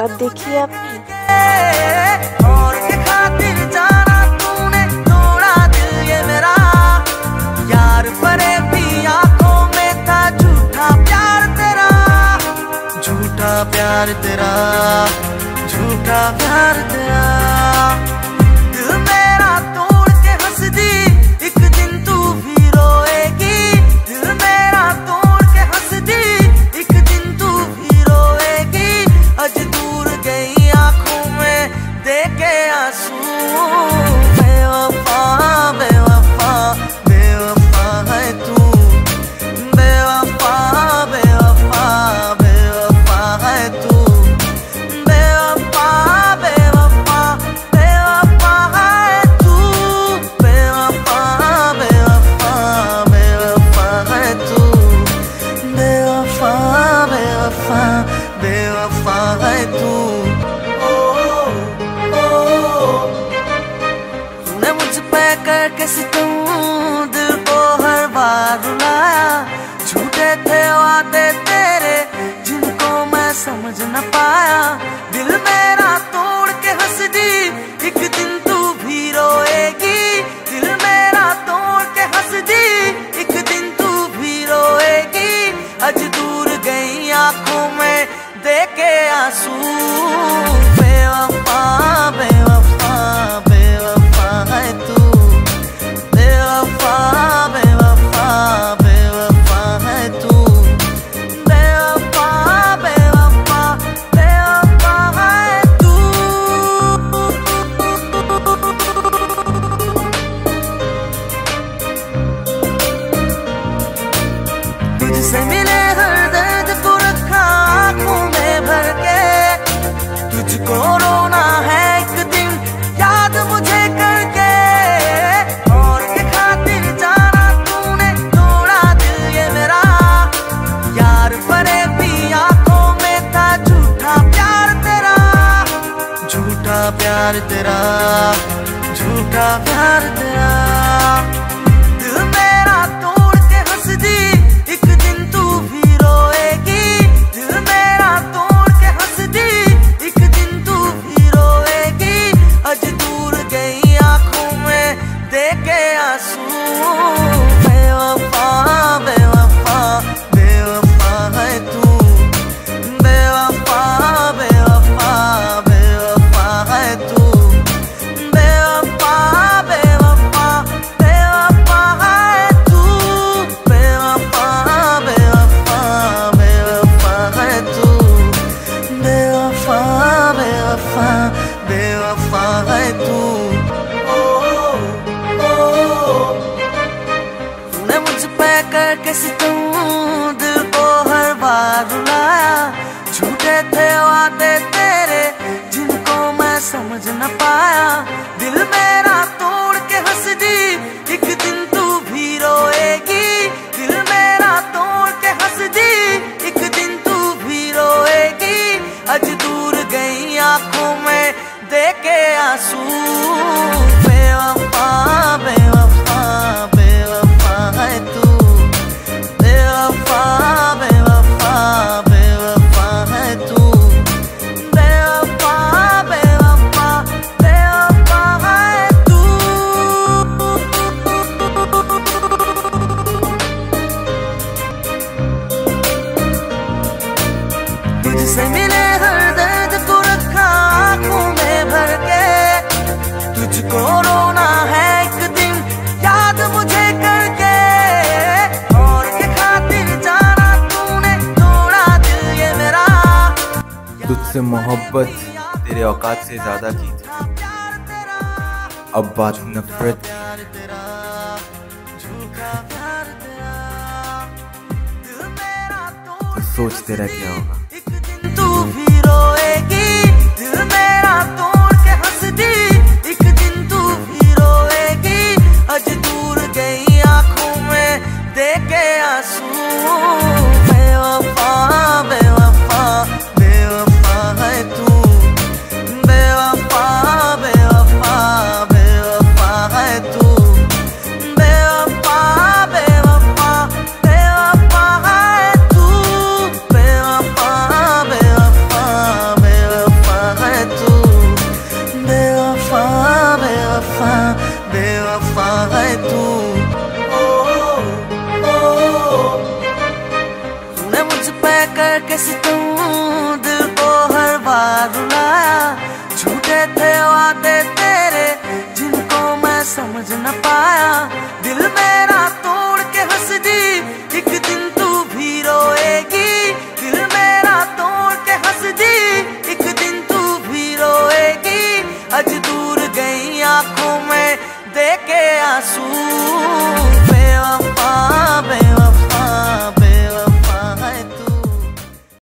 औकात देखी है अपनी। और के खातिर जाना तूने तोड़ा दिल ये मेरा, यार परे भी आंखों में था झूठा प्यार तेरा, झूठा प्यार तेरा, झूठा प्यार तेरा। दिल मेरा तोड़ के हंस दी, एक दिन तू भी रोएगी। दिल मेरा तोड़ के हंस दी, एक दिन तू भी रोएगी। आज दूर गई आंखों में देखे आंसू, बेवफा बेवफा बेवफा है तू, बेवफा बेवफा बेवफा है तू, बेवफा बेवफा बेवफा है तू, बेवफा बेवफा बेवफा है तू, बेवफा बेवफा बेवफा है तू। तूने मुझ पे करके सितम दिल को हर बार रुलाया, झूठे थे वादे तेरे जिनको मैं समझ न पाया। दिल मेरा तोड़ के हंस दी, एक दिन तू भी रोएगी। दिल मेरा तोड़ के हंस दी, एक दिन तू भी रोएगी। आज दूर गई आंखों में देखे आंसू, बेवफा बेवफा बेवफा है तू, बेवफा बेवफा बेवफा है तू, बेवफा बेवफा बेवफा है तू। तुझसे मिले हर दर्द को रखा आंखों में भर के, तुझको रोना है एक दिन याद मुझे करके। और के खातिर जाना तूने तोड़ा दिल ये मेरा, यार परे भी आंखों में था झूठा प्यार तेरा, झूठा प्यार तेरा, झूठा प्यार तेरा। दिल मेरा तोड़ के हंस दी, एक दिन तू भी रोएगी। दिल मेरा तोड़ के हंस दी, एक दिन तू भी रोएगी। आज दूर गई आंखों में देखे आंसू, बेवफा बेवफा बेवफा है तू, बेवफा बेवफा बेवफा है तू, बेवफा बेवफा बेवफा है तू, बेवफा बेवफा बेवफा है तू, बेवफा बेवफा बेवफा है तू। तूने मुझ पे करके सितम दिल को हर बार रुलाया, झूठे थे वादे तेरे जिनको मैं समझ न पाया। दिल मेरा तोड़ के हंस दी, एक दिन तू भी रोएगी। दिल मेरा तोड़ के हंस दी, एक दिन तू भी रोएगी। आज दूर गई आंखों में देखे आंसू, बेवफा बेवफा बेवफा है तू, बेवफा बेवफा बेवफा है तू, बेवफा बेवफा बेवफा है तू। तुझसे मिले हर दर्द को रखा आंखों में भर के, तुझको रोना है एक दिन याद मुझे करके। और के खातिर जाना तूने तोड़ा दिल ये मेरा, तुझसे मोहब्बत तेरे औकात से ज्यादा की थी, अब बात नफरत तो सोच तेरा क्या होगा। एक दिन तू भी रोएगी। दिल मेरा